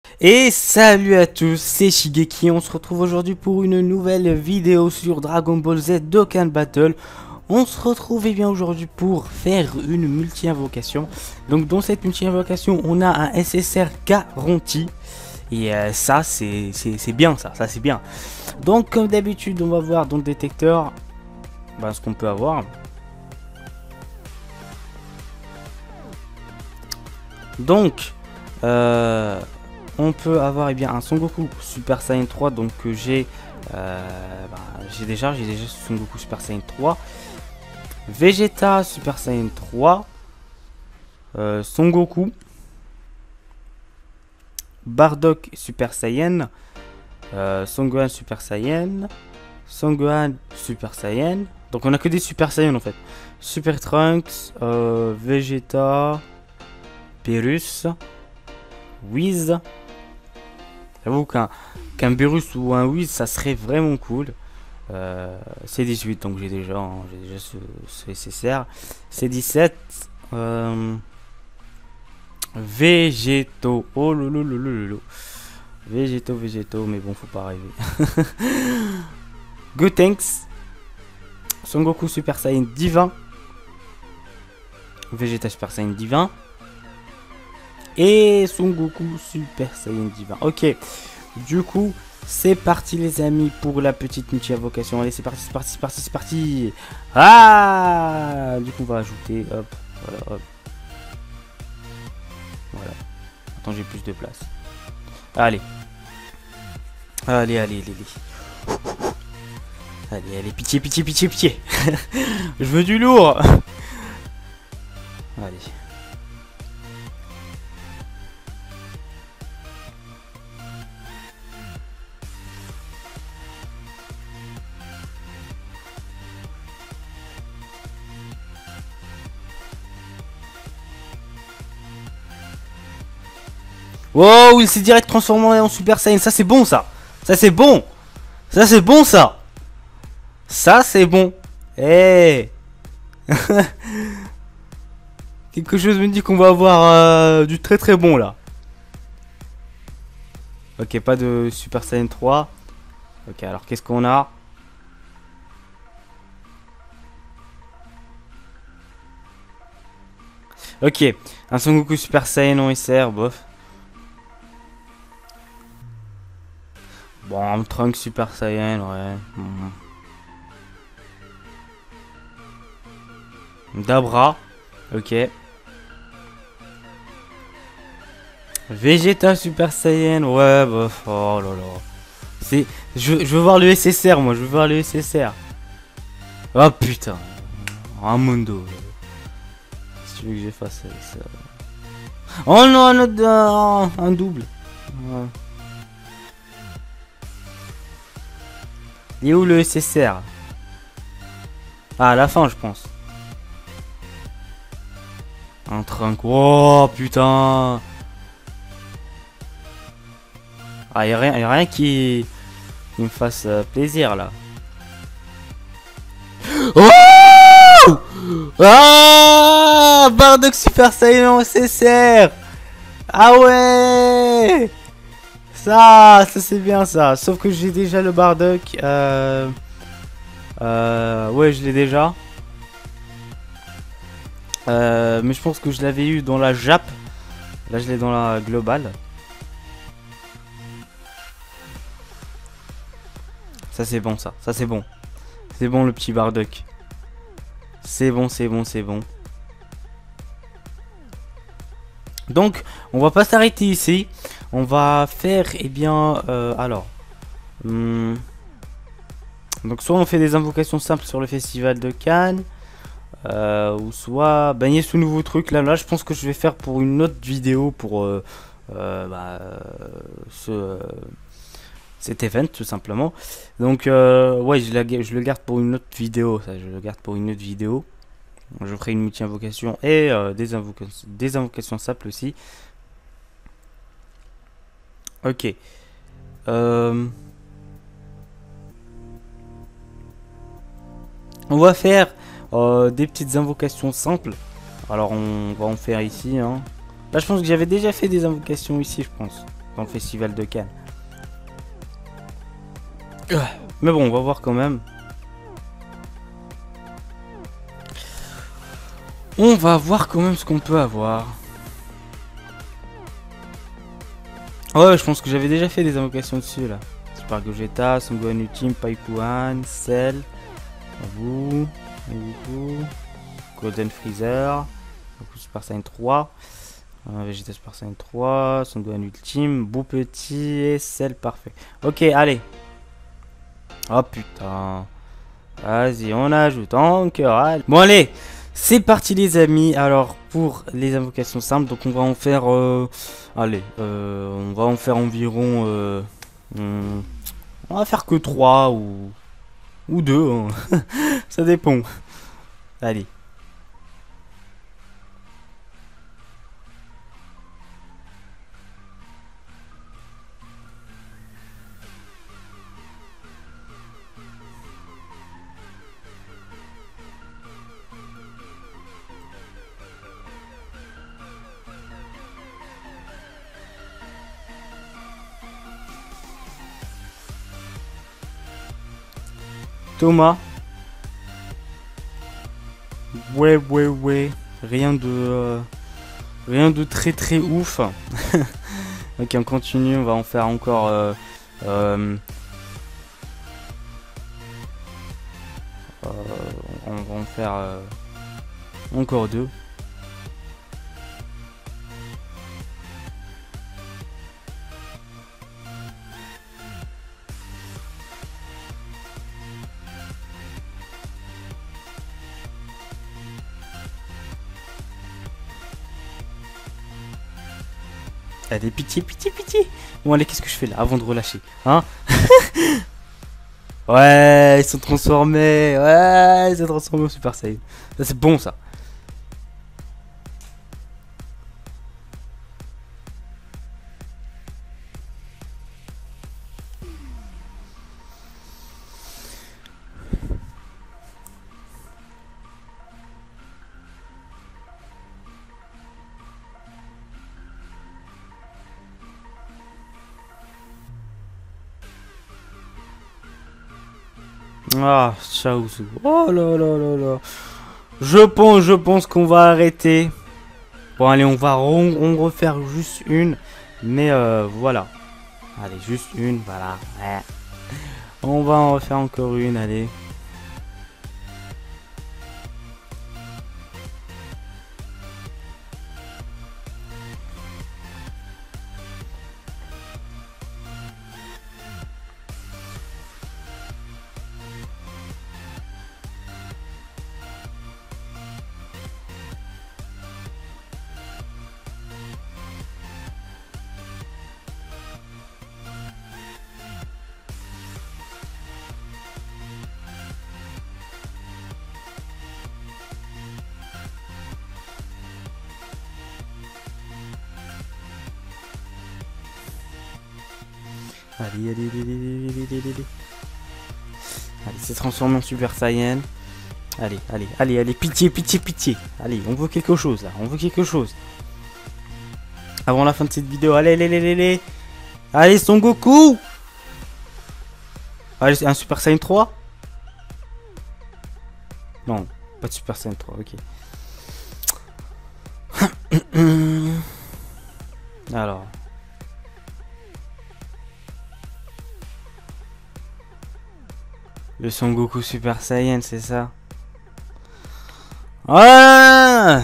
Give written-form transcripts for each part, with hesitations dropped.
Et salut à tous, c'est Shigeki, on se retrouve aujourd'hui pour une nouvelle vidéo sur Dragon Ball Z Dokkan Battle. On se retrouve bien aujourd'hui pour faire une multi-invocation. Donc dans cette multi-invocation, on a un SSR garanti. Et ça, c'est bien ça c'est bien. Donc comme d'habitude, on va voir dans le détecteur ce qu'on peut avoir. Donc, on peut avoir un Son Goku Super Saiyan 3, donc que j'ai déjà Son Goku Super Saiyan 3, Vegeta Super Saiyan 3, Son Goku, Bardock Super Saiyan, Son Gohan Super Saiyan, Son Gohan Super Saiyan. Donc on a que des Super Saiyan en fait. Super Trunks, Vegeta, Beerus, Whis. J'avoue qu'un Beerus ou un Whis, ça serait vraiment cool. C'est 18, donc j'ai déjà ce SSR. C'est 17. Végétaux. Oh lolo. Végétaux, mais bon, faut pas rêver. Gotenks. Son Goku Super Saiyan Divin. Vegeta Super Saiyan Divin. Et Son Goku Super Saiyan Divin. Ok. Du coup, c'est parti les amis pour la petite multi-invocation. Allez, c'est parti. Ah! Du coup, on va ajouter. Hop. Voilà, hop. Voilà. Attends, j'ai plus de place. Allez. Allez. Allez, pitié. Je veux du lourd. Allez. Wow, il s'est direct transformé en Super Saiyan. Ça, c'est bon, ça. Ça, c'est bon. Ça, c'est bon. Eh. Quelque chose me dit qu'on va avoir du très bon, là. Ok, pas de Super Saiyan 3. Ok, alors, qu'est-ce qu'on a? Ok, un Son Goku Super Saiyan en SR, bof. Bon, un Trunks Super Saiyan, ouais. Dabra, ok. Vegeta Super Saiyan, ouais, bof. Oh là là. Je veux voir le SSR, moi, je veux voir le SSR. Oh putain. Un Mundo. Si tu veux que je fasse ça. Oh non, un double. Ouais. Il est où le SSR? Ah, à la fin, je pense. Un Trunk. Oh putain. Ah, y a rien qui me fasse plaisir là. Oh! Ah! Bardock Super Saiyan SSR. Ah ouais! Ça c'est bien ça. Sauf que j'ai déjà le Bardock. Ouais, je l'ai déjà. Mais je pense que je l'avais eu dans la Jap. Là, je l'ai dans la globale. Ça c'est bon, ça c'est bon. C'est bon le petit Bardock. C'est bon. Donc, on va pas s'arrêter ici. On va faire, alors. Donc, soit on fait des invocations simples sur le festival de Cannes. Ou soit baigner ce nouveau truc. Là, je pense que je vais faire pour une autre vidéo pour cet event tout simplement. Donc ouais, je le garde pour une autre vidéo. Je ferai une multi-invocation et des invocations simples aussi. Ok. On va faire des petites invocations simples. Alors on va en faire ici. Hein. Là je pense que j'avais déjà fait des invocations ici, je pense. dans le festival de Cannes. Mais bon, on va voir quand même. On va voir quand même ce qu'on peut avoir. Ouais, je pense que j'avais déjà fait des invocations dessus là. Super Gogeta, Son Gohan Ultime, Paikuan, Cell, vous, Golden Freezer, Super Saiyan 3, Vegeta Super Saiyan 3, Son Gohan Ultime, Boo Petit et Cell parfait. Ok, allez. Oh putain. Vas-y, on ajoute encore. Bon allez, c'est parti les amis. Alors pour les invocations simples, donc on va en faire, allez, on va en faire environ, on va faire que 3 ou 2, hein. Ça dépend. Allez. Thomas. Ouais. Rien de très ouf. Ok, on continue. On va en faire encore. On va en faire encore 2. Allez, pitié. Bon, allez, qu'est-ce que je fais là avant de relâcher, hein? Ouais, ils sont transformés. Ouais, ils sont transformés en Super Saiyan. Ça, c'est bon, ça. Ah, Chaozu. Oh là. Je pense qu'on va arrêter. Bon, allez, on va refaire juste une. Mais voilà. Allez, juste une, voilà. Ouais. On va en refaire encore une, allez. Allez. Allez, c'est transformé en Super Saiyan. Allez, pitié. Allez, on veut quelque chose là, Avant la fin de cette vidéo, allez. Allez, Son Goku. Allez, un Super Saiyan 3. Non, pas de Super Saiyan 3, ok. Alors. Le Son Goku Super Saiyan, c'est ça? Ah!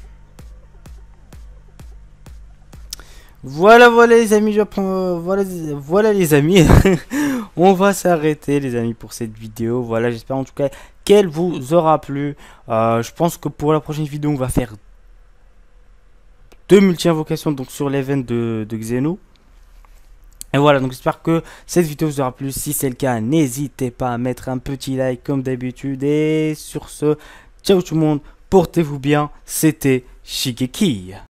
Voilà les amis, voilà les amis. On va s'arrêter les amis pour cette vidéo. Voilà, j'espère en tout cas qu'elle vous aura plu. Je pense que pour la prochaine vidéo, on va faire 2 multi-invocations donc sur l'event de Xeno. Et voilà, donc j'espère que cette vidéo vous aura plu. Si c'est le cas, n'hésitez pas à mettre un petit like comme d'habitude. Et sur ce, ciao tout le monde, portez-vous bien. C'était Shigeki.